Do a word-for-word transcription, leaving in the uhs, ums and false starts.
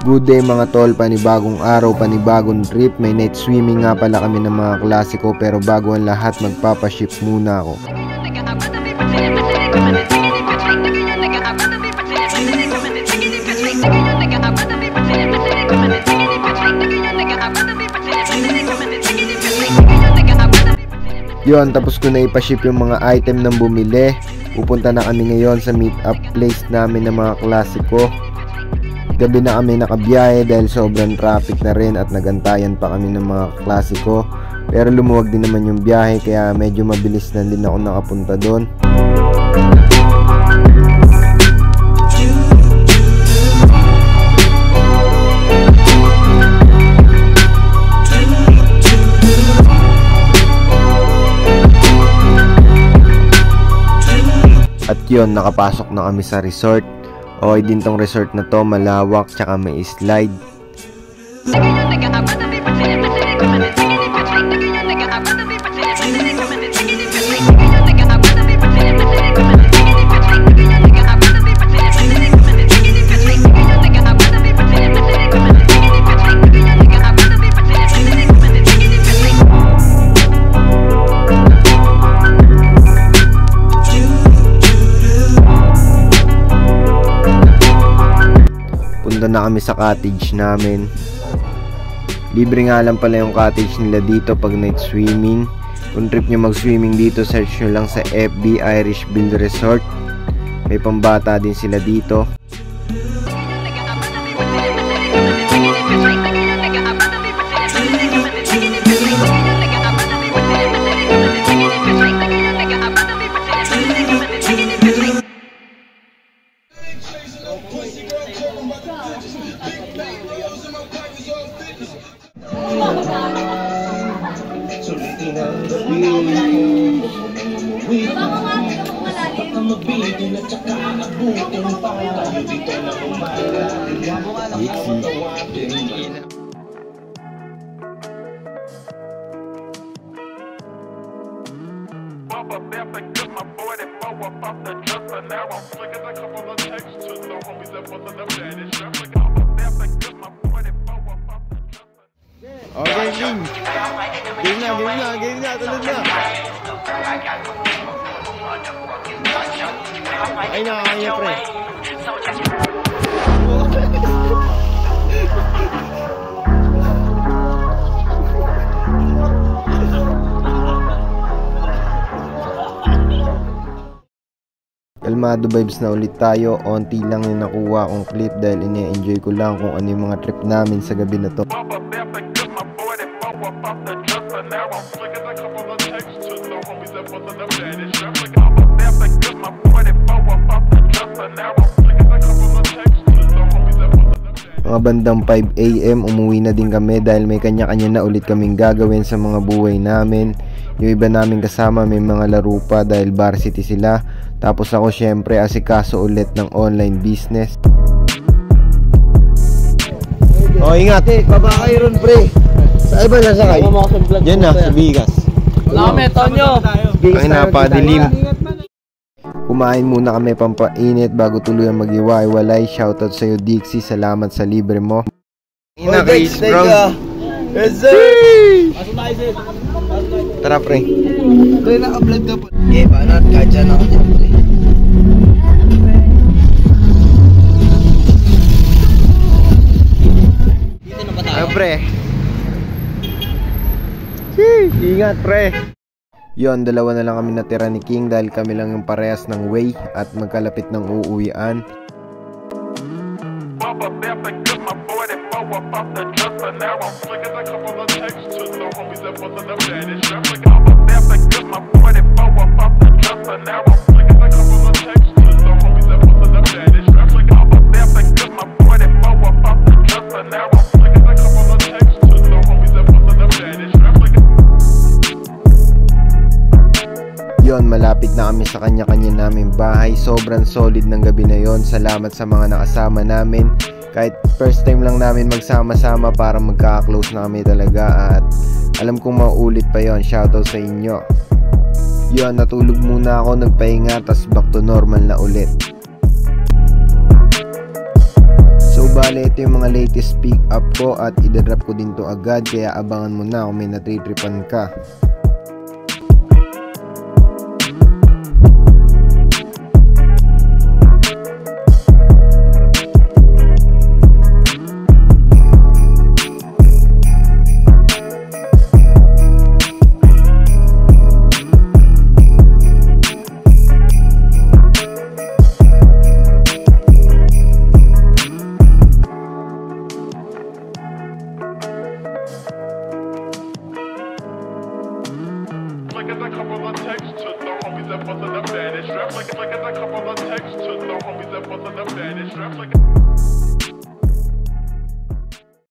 Good day mga tol, panibagong araw, panibagong trip. May night swimming nga pala kami ng mga klase ko, pero bago ang lahat magpapaship muna ako. Yon, tapos ko na ipaship yung mga item ng bumili. Pupunta na kami ngayon sa meet up place namin ng mga klase ko. Gabi na kami nakabiyahe dahil sobrang traffic na rin at nagantayan pa kami ng mga klase ko. Pero lumuwag din naman yung biyahe kaya medyo mabilis na din ako nakapunta doon. At yun, nakapasok na kami sa resort. Okay din tong resort na to, malawak tsaka may slide. Punta na kami sa cottage namin. Libre nga lang pala yung cottage nila dito pag night swimming. Kung trip nyo mag swimming dito, search nyo lang sa F B Irish Build Resort. May pambata din sila dito. Okay, game. Game na, game na, game na, tulad na. Ay na, kaya pre. Kalmado vibes na ulit tayo. Onti lang yung nakuha kong clip dahil ine-enjoy ko lang kung ano yung mga trip namin sa gabi na to. Mga bandang five A M umuwi na din kami dahil may kanya-kanya na ulit kaming gagawin sa mga buhay namin. Yung iba namin kasama may mga laro pa dahil varsity sila. Tapos ako syempre asikaso ulit ng online business. Oh, ingat. Baba kayo ron, pre. Sa iba na sakay. Diyan na, sa Bigas. Wala kami, Tonyo. Ay napadilim. Kumain muna kami pampainit bago tuluyan mag-iwa-iwalay. Shoutout sa'yo Dixie, salamat sa libre mo. Ina Chris Brown. Yes sir! Tara pre. Pre, naka-vlog ka po. Eh, banat, kadya na ako dyan pre. Ay pre. Ingat pre. Yon, dalawa na lang kami natira ni King dahil kami lang yung parehas ng way at magkalapit ng uuwian. Yon, malapit na kami sa kanya-kanya naming bahay. Sobrang solid ng gabi na yon. Salamat sa mga nakasama namin. Kahit first time lang namin magsama-sama, para magka-close na kami talaga. At alam kong maulit pa yon. Shoutout sa inyo. Yon, natulog muna ako, nagpahinga, tas back to normal na ulit. So bale, ito yung mga latest pick up ko at idadrop ko din to agad, kaya abangan mo na kung may natritripan ka. Like a couple of texts to the homies that wasn't the baddest. Rap like like a couple of texts to the homies that wasn't the baddest. Rap like